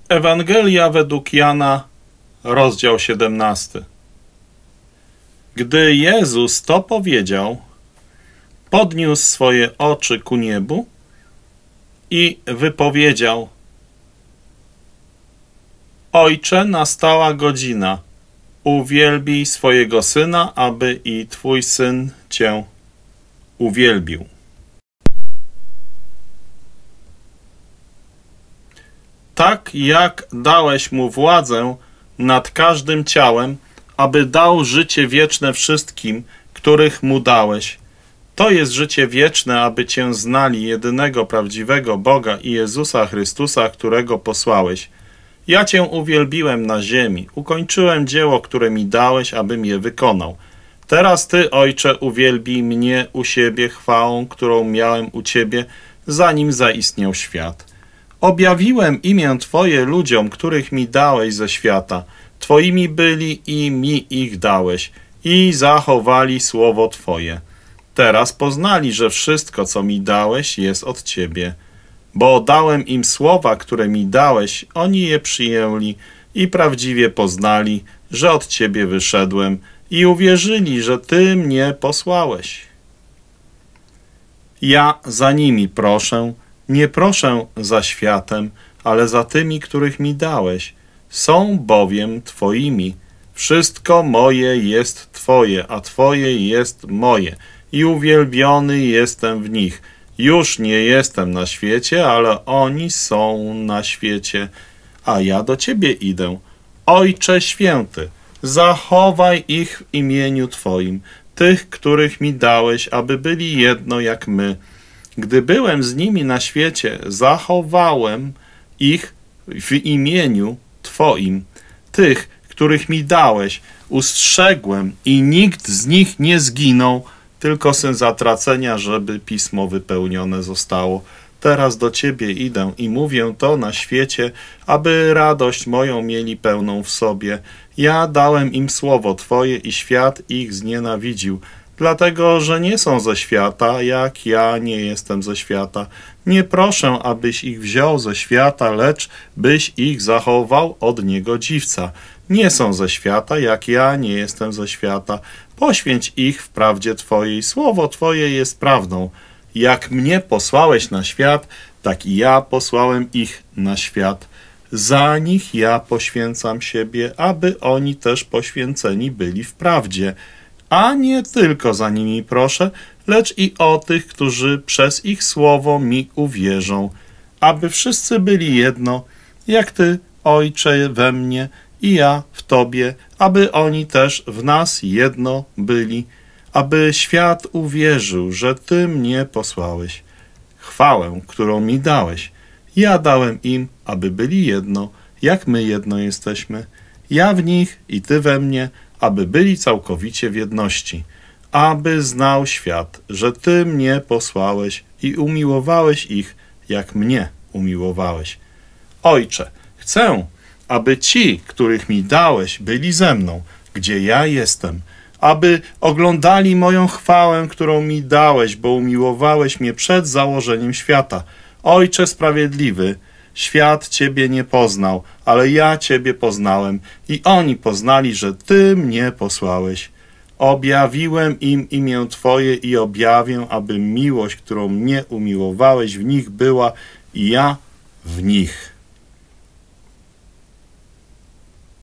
Ewangelia według Jana, rozdział 17. Gdy Jezus to powiedział, podniósł swoje oczy ku niebu i wypowiedział: Ojcze, nastała godzina, uwielbij swojego Syna, aby i Twój Syn Cię uwielbił. Tak jak dałeś Mu władzę nad każdym ciałem, aby dał życie wieczne wszystkim, których Mu dałeś. To jest życie wieczne, aby Cię znali, jedynego prawdziwego Boga i Jezusa Chrystusa, którego posłałeś. Ja Cię uwielbiłem na ziemi, ukończyłem dzieło, które mi dałeś, abym je wykonał. Teraz Ty, Ojcze, uwielbij mnie u siebie chwałą, którą miałem u Ciebie, zanim zaistniał świat. Objawiłem imię Twoje ludziom, których mi dałeś ze świata. Twoimi byli i mi ich dałeś i zachowali słowo Twoje. Teraz poznali, że wszystko, co mi dałeś, jest od Ciebie. Bo dałem im słowa, które mi dałeś, oni je przyjęli i prawdziwie poznali, że od Ciebie wyszedłem i uwierzyli, że Ty mnie posłałeś. Ja za nimi proszę, nie proszę za światem, ale za tymi, których mi dałeś. Są bowiem Twoimi. Wszystko moje jest Twoje, a Twoje jest moje. I uwielbiony jestem w nich. Już nie jestem na świecie, ale oni są na świecie, a ja do Ciebie idę. Ojcze Święty, zachowaj ich w imieniu Twoim, tych, których mi dałeś, aby byli jedno jak my. Gdy byłem z nimi na świecie, zachowałem ich w imieniu Twoim. Tych, których mi dałeś, ustrzegłem i nikt z nich nie zginął, tylko syn zatracenia, żeby pismo wypełnione zostało. Teraz do Ciebie idę i mówię to na świecie, aby radość moją mieli pełną w sobie. Ja dałem im słowo Twoje i świat ich znienawidził, dlatego, że nie są ze świata, jak ja nie jestem ze świata. Nie proszę, abyś ich wziął ze świata, lecz byś ich zachował od niegodziwca. Nie są ze świata, jak ja nie jestem ze świata. Poświęć ich w prawdzie Twojej. Słowo Twoje jest prawdą. Jak mnie posłałeś na świat, tak i ja posłałem ich na świat. Za nich ja poświęcam siebie, aby oni też poświęceni byli w prawdzie. A nie tylko za nimi proszę, lecz i o tych, którzy przez ich słowo mi uwierzą, aby wszyscy byli jedno, jak Ty, Ojcze, we mnie i ja w Tobie, aby oni też w nas jedno byli, aby świat uwierzył, że Ty mnie posłałeś. Chwałę, którą mi dałeś, ja dałem im, aby byli jedno, jak my jedno jesteśmy. Ja w nich i Ty we mnie, aby byli całkowicie w jedności, aby znał świat, że Ty mnie posłałeś i umiłowałeś ich, jak mnie umiłowałeś. Ojcze, chcę, aby ci, których mi dałeś, byli ze mną, gdzie ja jestem, aby oglądali moją chwałę, którą mi dałeś, bo umiłowałeś mnie przed założeniem świata. Ojcze sprawiedliwy, świat Ciebie nie poznał, ale ja Ciebie poznałem i oni poznali, że Ty mnie posłałeś. Objawiłem im imię Twoje i objawię, aby miłość, którą mnie umiłowałeś, w nich była i ja w nich.